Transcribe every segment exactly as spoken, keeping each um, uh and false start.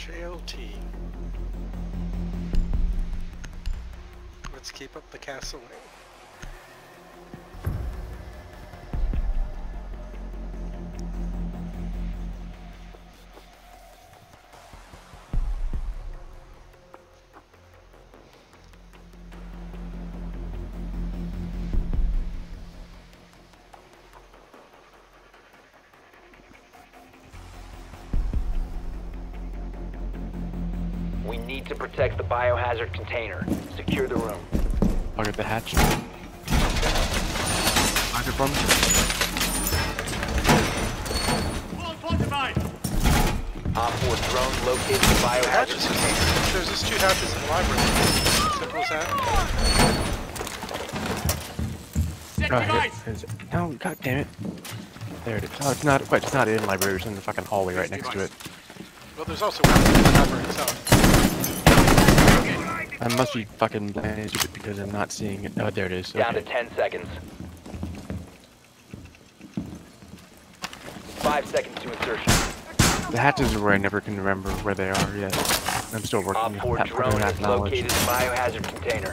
J L T. Let's keep up the castling. We need to protect the biohazard container. Secure the room. I'll get the hatch. Roger from Op four drone located the biohazard Hatches. container. There's just two hatches in the library. Simple as that. Oh, here. Is it? No, god damn it. There it is. Oh, it's not quite. It's not in library. It's in the fucking hallway right next to it. Well, there's also one in the library itself. I must be fucking blind stupid because I'm not seeing it. Oh, there it is. Down to Okay. ten seconds. Five seconds to insertion. The hatches are where I never can remember where they are yet. I'm still Op working. four That drone fucking has half knowledge. located the biohazard container.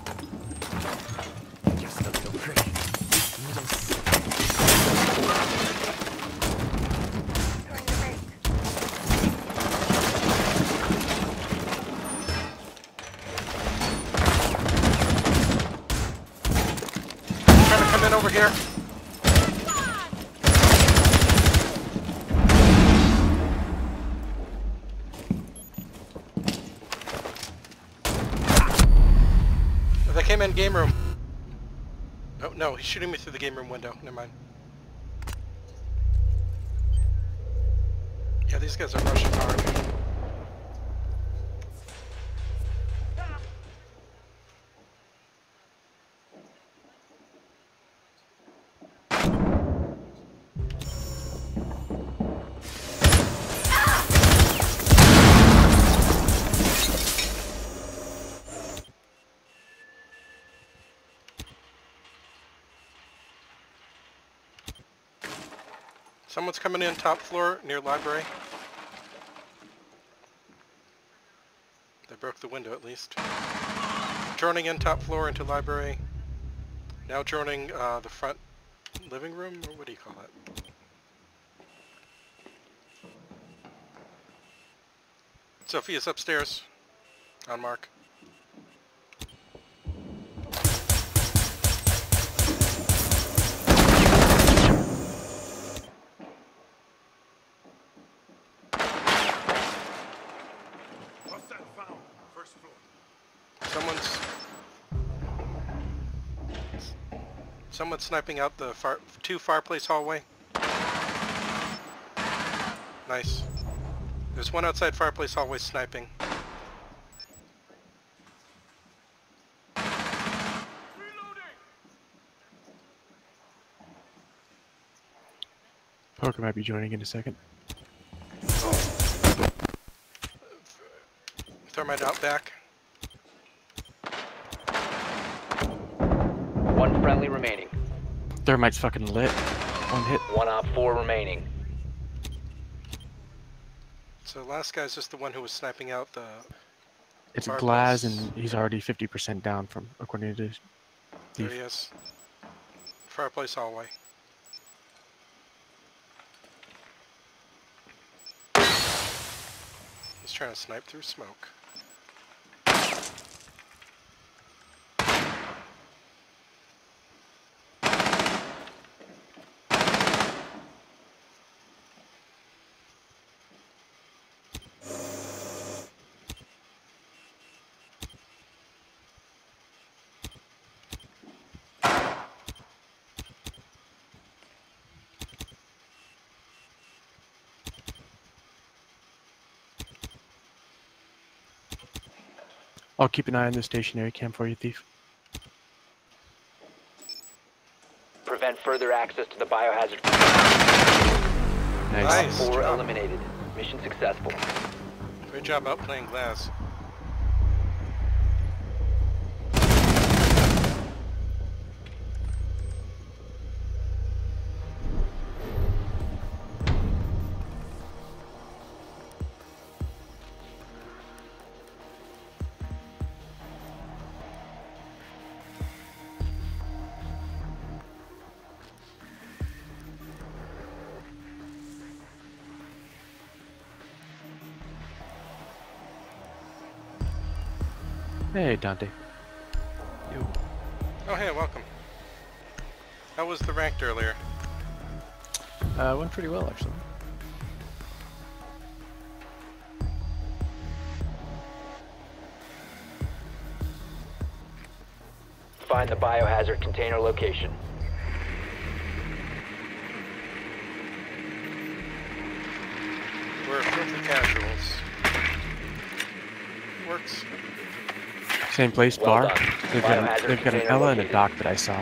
Trying to come in over here. They came in game room. Oh no, he's shooting me through the game room window. Never mind. Yeah, these guys are rushing hard. Someone's coming in top floor near library. They broke the window at least. Droning in top floor into library. Now droning uh, the front living room, or what do you call it? Sophia's upstairs. On mark. Someone's someone's sniping out the far, two fireplace hallway. Nice. There's one outside fireplace hallway sniping. Poker might be joining in a second. Thermite out back. One friendly remaining. Thermite's fucking lit. One hit. One op four remaining. So the last guy's just the one who was sniping out the... It's a Fireplace. glass, and he's already fifty percent down from according to this. There he is. Fireplace hallway. He's trying to snipe through smoke. I'll keep an eye on the stationary cam for you, Thief. Prevent further access to the biohazard. Nice. Nice. Four job. eliminated. Mission successful. Great job outplaying glass. Hey, Dante. You. Oh, hey, welcome. How was the ranked earlier? Uh, went pretty well, actually. Find the biohazard container location. We're filthy casuals. Works. Same place, Well bar. done. They've got, Biohazard they've got an container Ella and a located. Doc that I saw.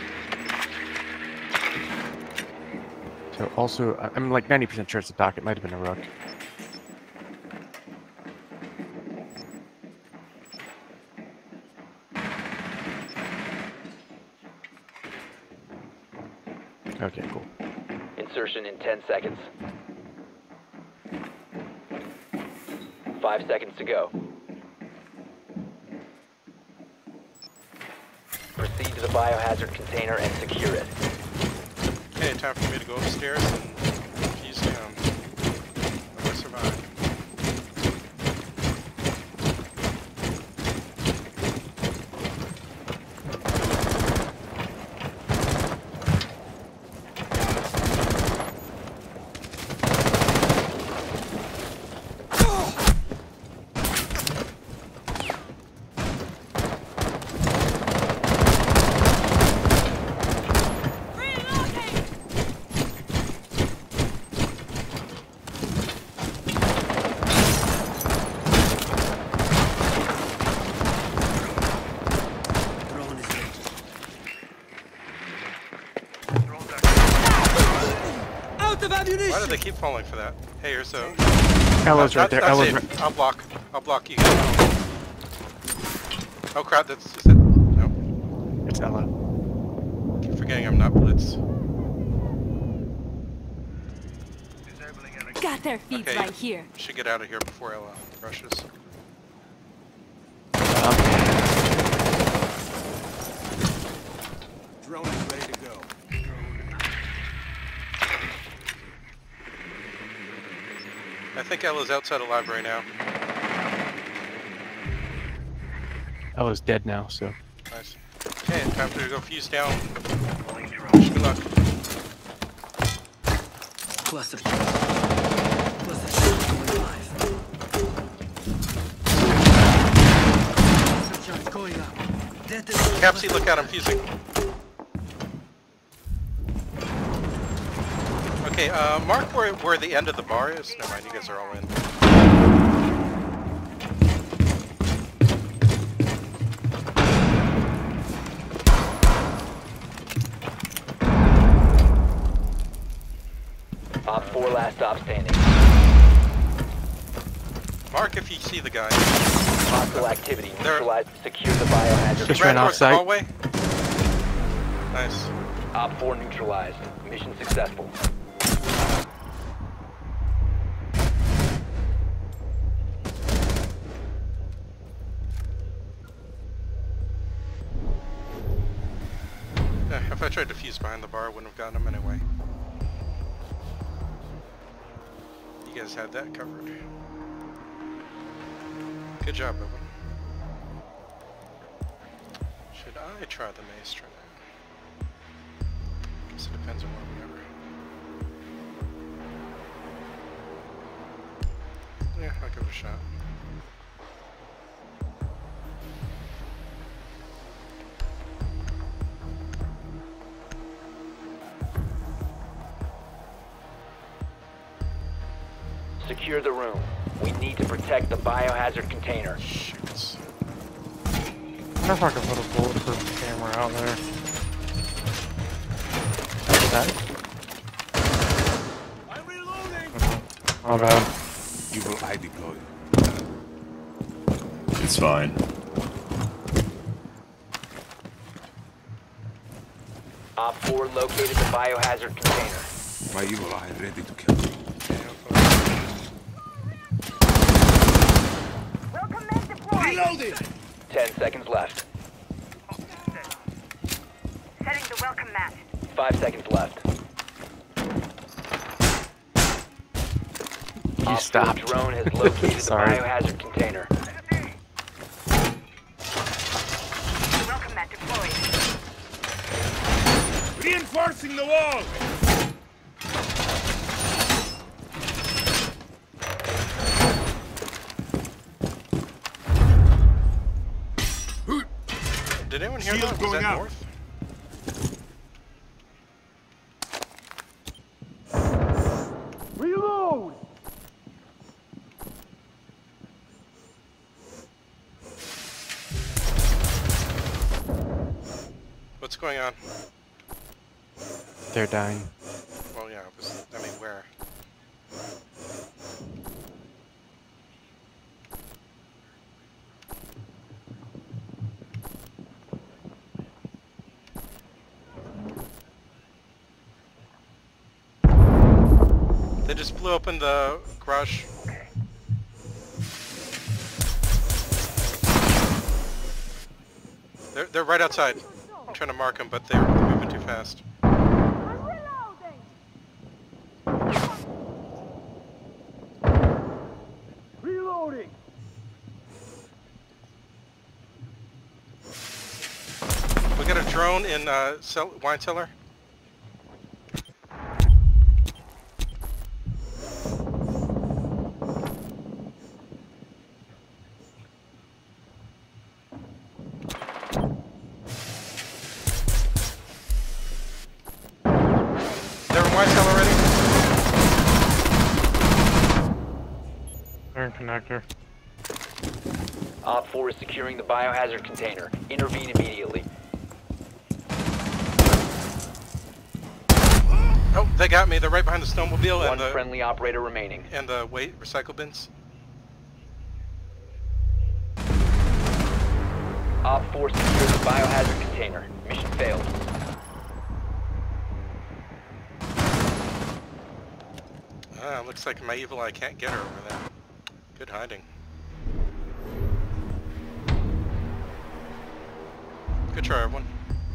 So also, I- I'm like ninety percent sure it's a Doc. It might have been a Rook. Okay, cool. Insertion in ten seconds. Five seconds to go. Proceed to the biohazard container and secure it. Okay, time for me to go upstairs and fuse down. Hope I survive. Why do they keep falling for that? Hey, here's a... Ella's That- right there. that's Ella's it. right. I'll block. I'll block you. Oh crap, that's... Is it? No. It's Ella. Keep forgetting I'm not Blitz. Got their feet Okay. right here. Should get out of here before Ella rushes. Um, Drone is ready to go. I think Ella's outside the library now. Ella's dead now, so. Nice. Okay, time to go fuse down. Good luck. Cluster charge. Cluster charge going live. Cluster charge going up. Detonate. Capsy, look out, I'm fusing. Okay, uh, mark where, where the end of the bar is. Never mind, you guys are all in. Op four last stop standing. Mark if you see the guy. Hostile activity. There- Neutralize. Secure the biohazard. Just Ran ran off towards the site. hallway. Nice. Op four neutralized. Mission successful. Yeah, if I tried to fuse behind the bar, I wouldn't have gotten him anyway. You guys had that covered. Good job, Owen. Should I try the maze try that? Guess it depends on where we are. Yeah, I'll give it a shot. Secure the room. We need to protect the biohazard container. Shoots. I wonder if I can put a bulletproof camera out there. That? I'm reloading. My bad. You will I deploy. It's fine. Op four located the biohazard container. My evil eye ready to kill. Welcome men deployed. Reloading. Ten seconds left. Setting the welcome mat. Five seconds left. You Op four stopped. drone has located the Sorry. biohazard container. Reinforcing the wall! Did anyone hear Shield that? Was going that out. north? Reload! What's going on? They're dying. Well, yeah, it was, I mean, where? They just blew open the garage. They're, they're right outside. I'm trying to mark them, but they're moving too fast. I'm reloading! Reloading! We got a drone in uh, cell, wine cellar. They're in wine cellar already. They're in connector. Op four is securing the biohazard container. Intervene immediately. Oh, they got me. They're right behind the snowmobile One and the friendly operator remaining. and the weight recycle bins. Op four secured the biohazard container. Mission failed. Ah, looks like my evil eye can't get her over there. Good hiding. Good try, everyone.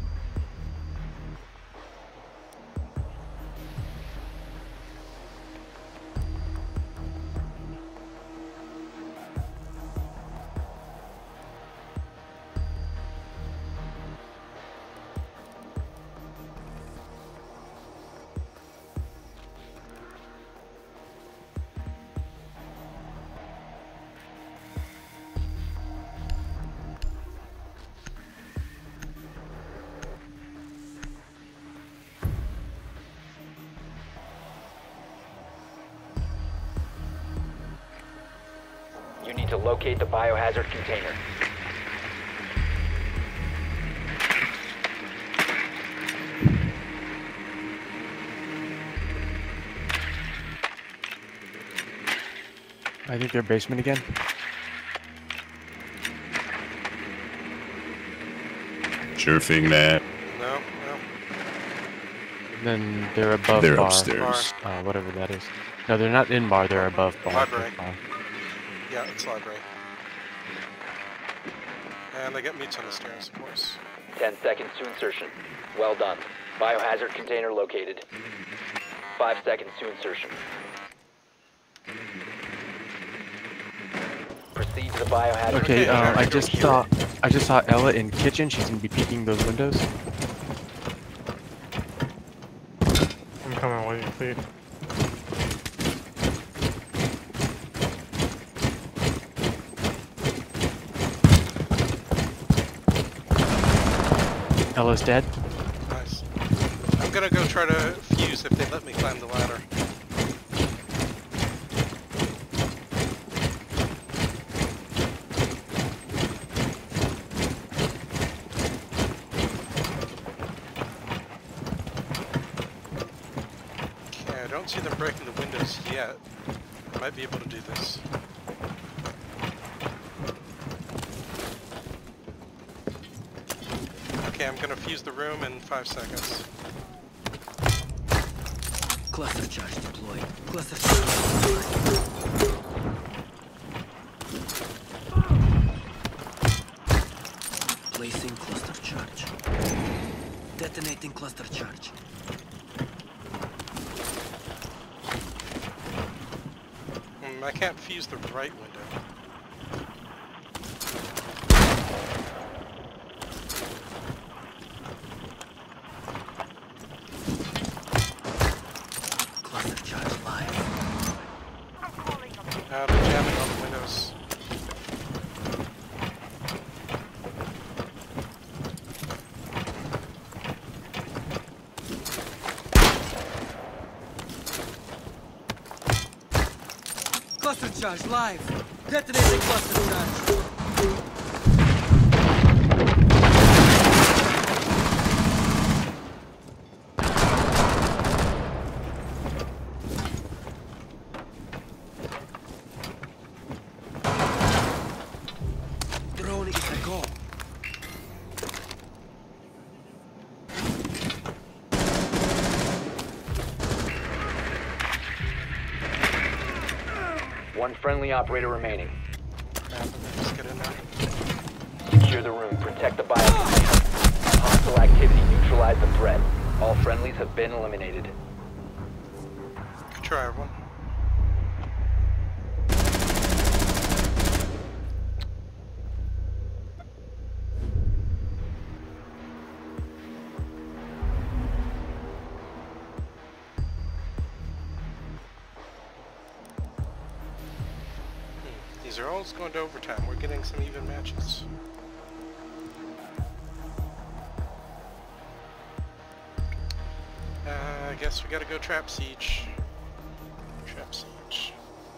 You need to locate the biohazard container. I think they're basement again. Sure thing, that. No, no. And then they're above They're bar. upstairs. Uh, whatever that is. No, they're not in bar. They're above bar. Library. Bar. Yeah, it's library. And they get meats on the stairs, of course. Ten seconds to insertion. Well done. Biohazard container located. Five seconds to insertion. Proceed to the biohazard Okay, container. uh, I just saw I just saw Ella in kitchen. She's gonna be peeking those windows. I'm coming with you, please. Ella's dead. Nice. I'm gonna go try to fuse if they let me climb the ladder. Okay, I don't see them breaking the windows yet. I might be able to do this. Okay, I'm gonna fuse the room in five seconds. Cluster charge deployed. Cluster charge deployed. Placing cluster charge. Detonating cluster charge. Mm, I can't fuse the right window. Cluster charge live. Detonating cluster charge. Drone is a go. One friendly operator remaining. Map and then just get in there. Secure the room. Protect the bio. Hostile activity. Neutralize the threat. All friendlies have been eliminated. Good try, everyone. These are all going to overtime. We're getting some even matches. Uh, I guess we gotta go trap siege. Trap siege.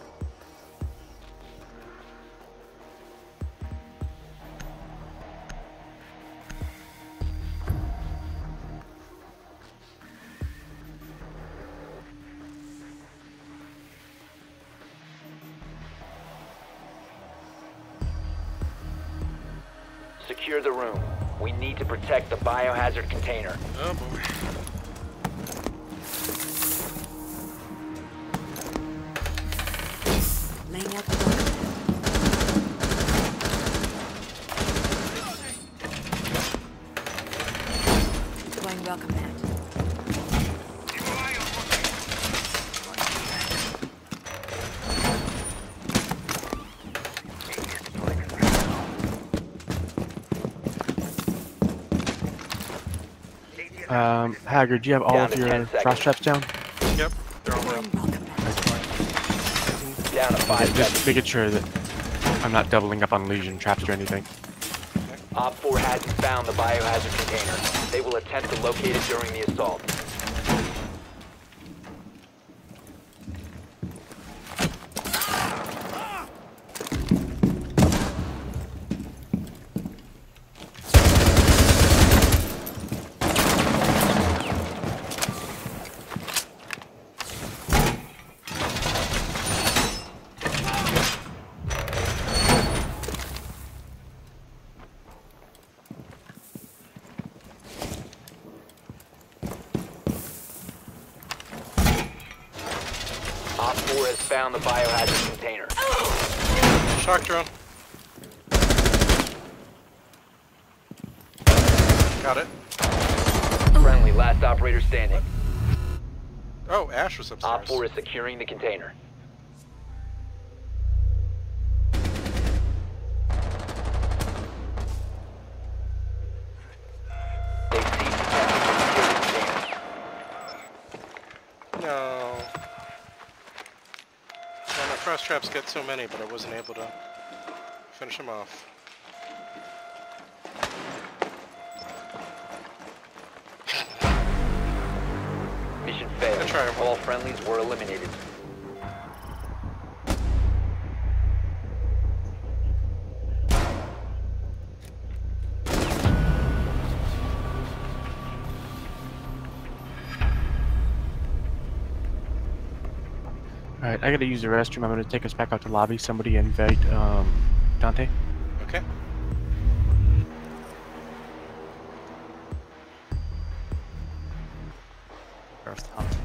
Secure the room. We need to protect the biohazard container. Oh boy. Laying out the welcome mat. Deploying welcome mat. Um, Haggard, do you have all Down of to your ten seconds. frost traps down? Yep, they're all Deploying down. welcome mat. Down to five Okay, just seconds. making sure that I'm not doubling up on Legion traps or anything. Op four hasn't found the biohazard container. They will attempt to locate it during the assault. Op four has found the biohazard container. Shock drone. Got it. Friendly, last operator standing. Oh, Ash was Op upstairs. four is securing the container. They ceased attempting to secure the container. No. Well, my frost traps get so many, but I wasn't able to finish them off. Mission failed. Good try, everyone. All friendlies were eliminated. Alright, I gotta use the restroom. I'm gonna take us back out to lobby. Somebody invite, um, Dante. Okay. First time.